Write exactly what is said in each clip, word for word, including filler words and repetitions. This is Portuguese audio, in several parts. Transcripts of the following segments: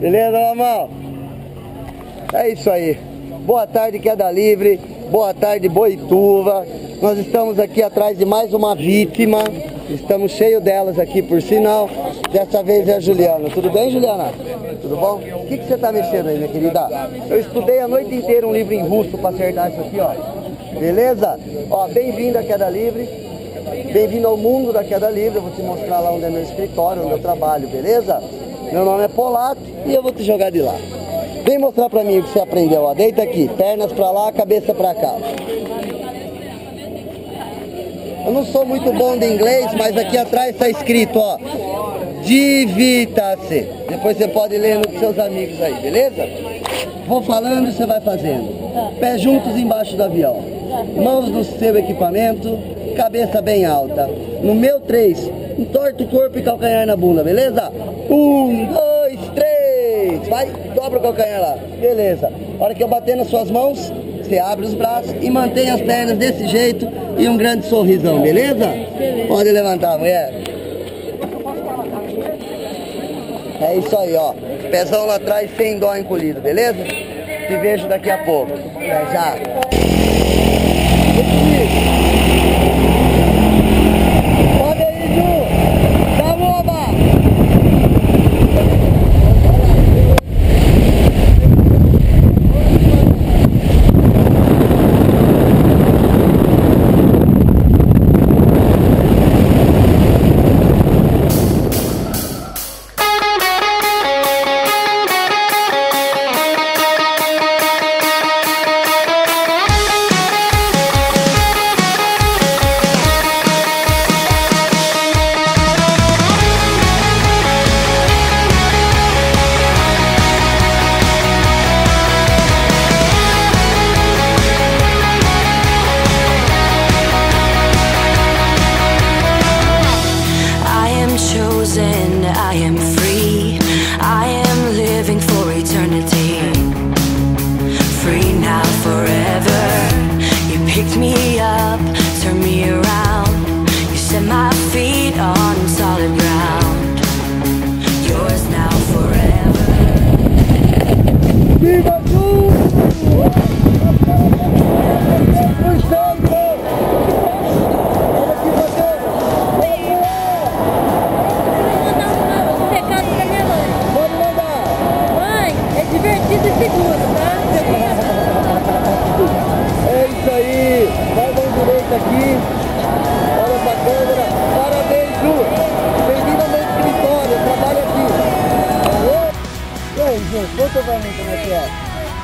Beleza, mamão? É isso aí. Boa tarde, Queda Livre. Boa tarde, Boituva. Nós estamos aqui atrás de mais uma vítima. Estamos cheios delas aqui, por sinal. Dessa vez é a Juliana. Tudo bem, Juliana? Tudo bom? O que, que você está mexendo aí, minha querida? Eu estudei a noite inteira um livro em russo para acertar isso aqui, ó. Beleza? Ó, bem-vindo à Queda Livre. Bem-vindo ao mundo da Queda Livre. Eu vou te mostrar lá onde é meu escritório, onde eu trabalho, beleza? Meu nome é Polato e eu vou te jogar de lá. Vem mostrar pra mim o que você aprendeu, ó. Deita aqui, pernas pra lá, cabeça pra cá. Eu não sou muito bom de inglês, mas aqui atrás tá escrito, ó, divirta-se. Depois você pode ler nos seus amigos aí, beleza? Vou falando e você vai fazendo. Pés juntos embaixo do avião. Mãos no seu equipamento, cabeça bem alta. No meu três, entorta o corpo e calcanhar na bunda, beleza? Um, dois, três. Vai, dobra o calcanhar lá. Beleza. A hora que eu bater nas suas mãos, você abre os braços e mantém as pernas desse jeito e um grande sorrisão, beleza? Pode levantar, mulher. É isso aí, ó. Pezão lá atrás sem dó encolhido, beleza? Te vejo daqui a pouco. Até já. Pode aí, Ju. Dá uma oba. I am free, I am living for eternity. Free now, forever. You picked me up, turned me around. You set my feet on solid ground. Yours now, forever. Viva Ju! Aqui, olha pra câmera, parabéns, Ju, bem-vindo ao meu escritório, eu trabalho aqui. Alô? E aí, Ju, conta pra mim como é que é.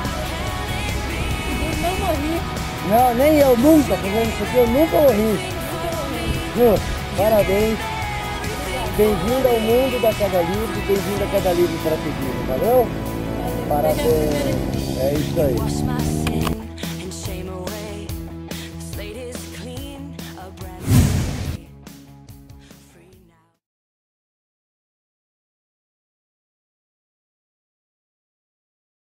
Eu não morri. Não, nem eu nunca, fazendo isso aqui, eu nunca morri. Ju, parabéns, bem-vindo ao mundo da Queda Livre, bem-vindo à Queda Livre para seguir, valeu? Parabéns, é isso aí.